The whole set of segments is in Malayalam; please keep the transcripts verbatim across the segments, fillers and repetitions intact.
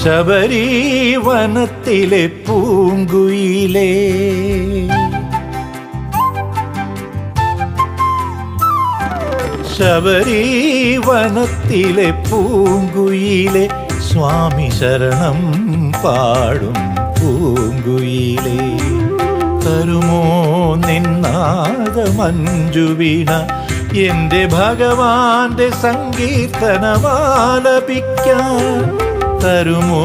ശബരീവനത്തിലെ പൂങ്കുയിലേ, ശബരീവനത്തിലെ പൂങ്കുയിലെ സ്വാമി ശരണം പാടും പൂങ്കുയിലേ. തരുമോ നിന്നാദമഞ്ജുവീണ എൻ്റെ ഭഗവാന്റെ സങ്കീർത്തനമാലപിക്കാൻ? തരുമോ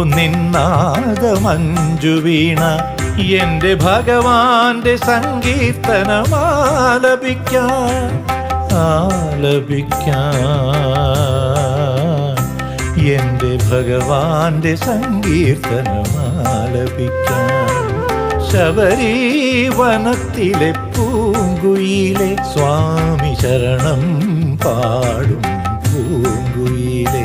നിന്നാദമഞ്ജുവീണ എൻ്റെ ഭഗവാന്റെ സങ്കീർത്തനമാലപിക്കാൻ? ആലപിക്കാൻ എൻ്റെ ഭഗവാന്റെ സങ്കീർത്തനമാലപിക്കാൻ. ശബരീവനത്തിലെ പൂങ്കുയിലെ സ്വാമി ശരണം പാടും പൂങ്കുയിലേ.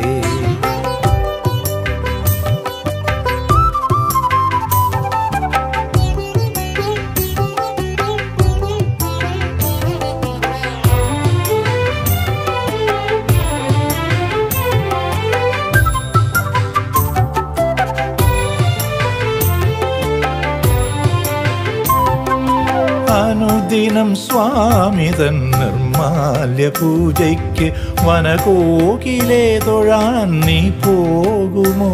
അനുദിനം സ്വാമി തൻ നിർമാല്യ പൂജയ്ക്ക് വനകോകിലേ തൊഴാൻ നീ പോകുമോ?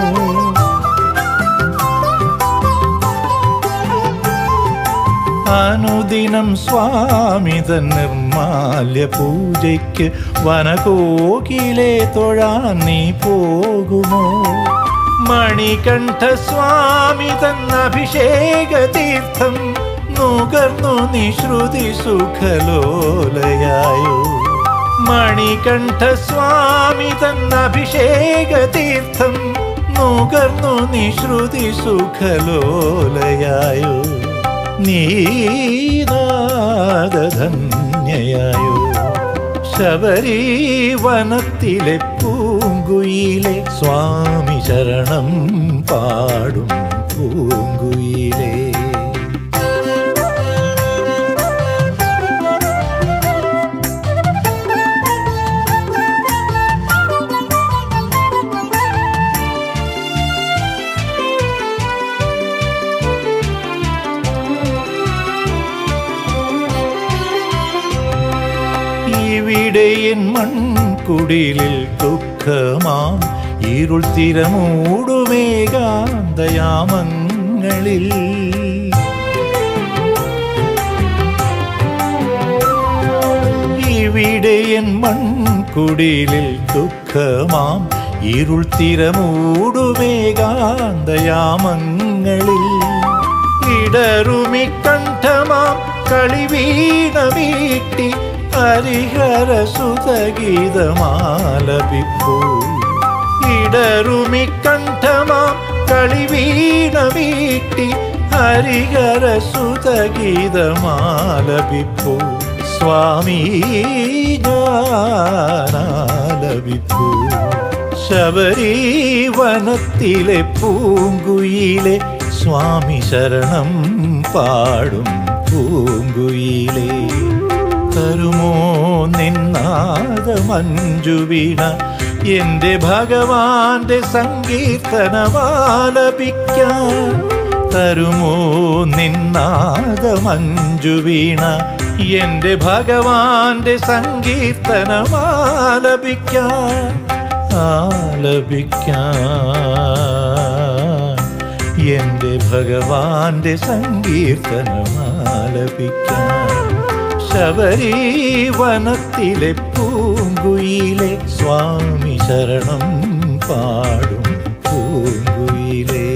അനുദിനം സ്വാമി തൻ നിർമാല്യ പൂജയ്ക്ക് വനകോകിലേ തൊഴാൻ നീ പോകുമോ? മണികണ്ഠ സ്വാമി തൻ അഭിഷേക തീർത്ഥം നുകർന്നു നിശ്രുതി സുഖലോലയായോ? മണികണ്ഠ സ്വാമി തൻ അഭിഷേക തീർത്ഥം നുകർന്നു നിശ്രുതി സുഖലോലയായോ? നീനാദധന്യയായോ? ശബരീവനത്തിലെ പൂങ്കുയിലെ സ്വാമി ശരണം പാടും പൂങ്കുയിലേ. ഇവിടെ എൻ മൺകുടിലിൽ ദുഃഖമാം ഇരുൾ തിരമൂടുമേകാന്തയാമങ്ങളിൽ, ഇവിടെ എൻ മൺകുടിലിൽ ദുഃഖമാം ഇരുൾ തിരമൂടുമേകാന്തയാമങ്ങളിൽ, ഇടറുമിക്കണ്ഠമാം കളിവീണ വീട്ടി ഹരിഹര സുതഗീതമാലപിപ്പൂ. ഇടറുമിക്കണ്ഠമാം കളിവീണ വീട്ടി ഹരിഹര സുതഗീതമാലപിപ്പൂ. സ്വാമി ഞാനാലപിപ്പൂ. ശബരീവനത്തിലെ പൂങ്കുയിലെ സ്വാമി ശരണം പാടും പൂങ്കുയിലേ. തരുമോ നിന്നാദമഞ്ജുവീണ എൻ്റെ ഭഗവാന്റെ സങ്കീർത്തനമാലപിക്കാൻ? തരുമോ നിന്നാദമഞ്ജുവീണ എൻ്റെ ഭഗവാന്റെ സങ്കീർത്തനമാലപിക്കാൻ? ആലപിക്കാൻ എൻ്റെ ഭഗവാന്റെ സങ്കീർത്തനമാലപിക്കാൻ. ശബരീവനത്തിലെ പൂങ്കുയിലെ സ്വാമി ശരണം പാടും പൂങ്കുയിലേ.